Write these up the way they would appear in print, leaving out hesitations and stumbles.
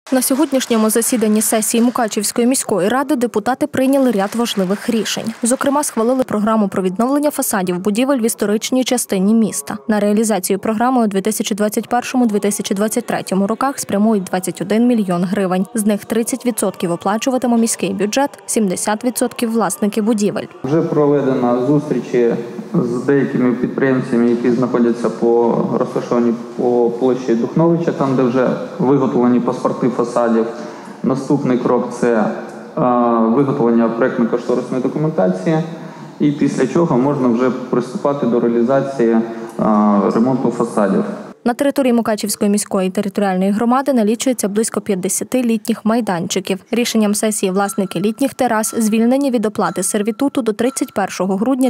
На сьогоднішньому засіданні сесії Мукачівської міської ради депутати прийняли ряд важливих рішень. Зокрема, схвалили програму про відновлення фасадів будівель в історичній частині міста. На реалізацію програми у 2021-2023 роках спрямують 21 мільйон гривень. З них 30% оплачуватиме міський бюджет, 70% – власники будівель. Вже проведено зустрічі з деякими підприємцями, які знаходяться розташовані по площі Духновича, там де вже виготовлені паспорти фасадів. Наступний крок – це виготовлення проєктно-кошторисної документації, і після чого можна вже приступати до реалізації ремонту фасадів. На території Мукачівської міської територіальної громади налічується близько 50 літніх майданчиків. Рішенням сесії власники літніх терас звільнені від оплати сервітуту до 31 грудня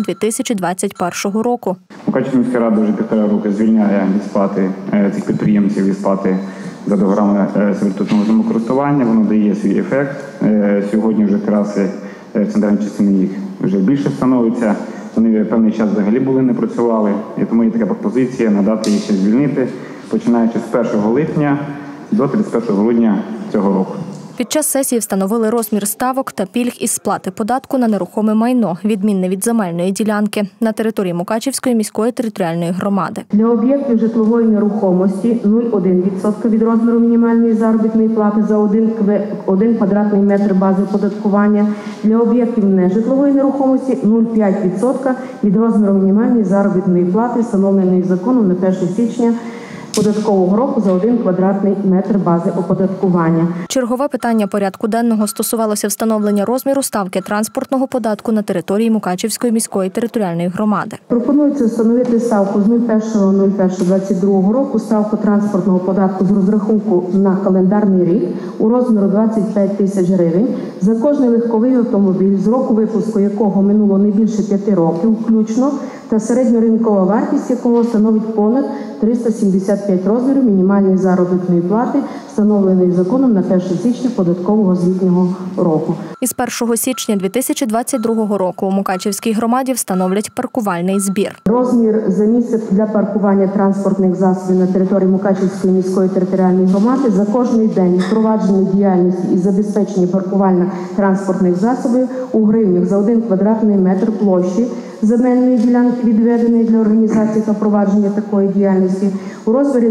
2021 року. Мукачівська міська рада вже 1,5 року звільняє від сплати цих підприємців від сплати за договорами сервітутного землекористування. Воно дає свій ефект. Сьогодні вже тераси в центральній частині їх вже більше становиться. Вони певний час взагалі не працювали, і тому є така пропозиція надати їх ще звільнити, починаючи з 1 липня до 31 грудня цього року. Під час сесії встановили розмір ставок та пільг із сплати податку на нерухоме майно, відмінне від земельної ділянки, на території Мукачівської міської територіальної громади. Для об'єктів житлової нерухомості 0,1% від розміру мінімальної заробітної плати за 1 квадратний метр бази оподаткування. Для об'єктів нежитлової нерухомості 0,5% від розміру мінімальної заробітної плати, встановленої законом на 1 січня податкового року за 1 квадратний метр бази оподаткування. Чергове питання порядку денного стосувалося встановлення розміру ставки транспортного податку на території Мукачівської міської територіальної громади. Пропонується встановити ставку з 01.01.22 року, ставку транспортного податку з розрахунку на календарний рік у розміру 25 тисяч гривень за кожний легковий автомобіль, з року випуску якого минуло не більше 5 років включно, та середньоринкова вартість якого становить понад 375 розмірів мінімальної заробітної плати, встановленої законом на 1 січня податкового звітнього року. Із 1 січня 2022 року у Мукачівській громаді встановлять паркувальний збір. Розмір за місце для паркування транспортних засобів на території Мукачівської міської територіальної громади за кожний день впровадження діяльності і забезпечення паркування транспортних засобів у гривнях за 1 квадратний метр площі земельної ділянки, відведеної для організації та впровадження такої діяльності, у розмірі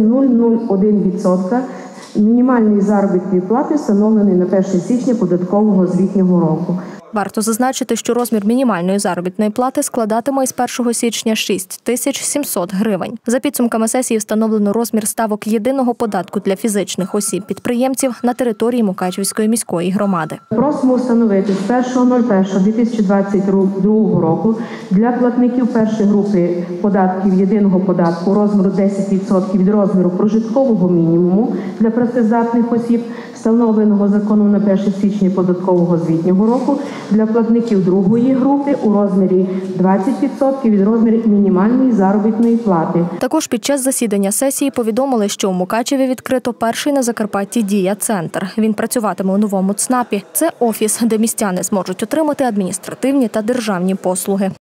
0,01% мінімальної заробітної плати, встановленої на 1 січня податкового звітнього року. Варто зазначити, що розмір мінімальної заробітної плати складатиме із 1 січня 6700 гривень. За підсумками сесії встановлено розмір ставок єдиного податку для фізичних осіб-підприємців на території Мукачівської міської громади. Просимо встановити з 1.01.2022 року для платників першої групи податків єдиного податку розміру 10% від розміру прожиткового мінімуму для працездатних осіб, встановленого законом на 1 січня податкового звітнього року, для платників другої групи у розмірі 20% від розміру мінімальної заробітної плати. Також під час засідання сесії повідомили, що у Мукачеві відкрито перший на Закарпатті «Дія-центр». Він працюватиме у новому ЦНАПі. Це офіс, де містяни зможуть отримати адміністративні та державні послуги.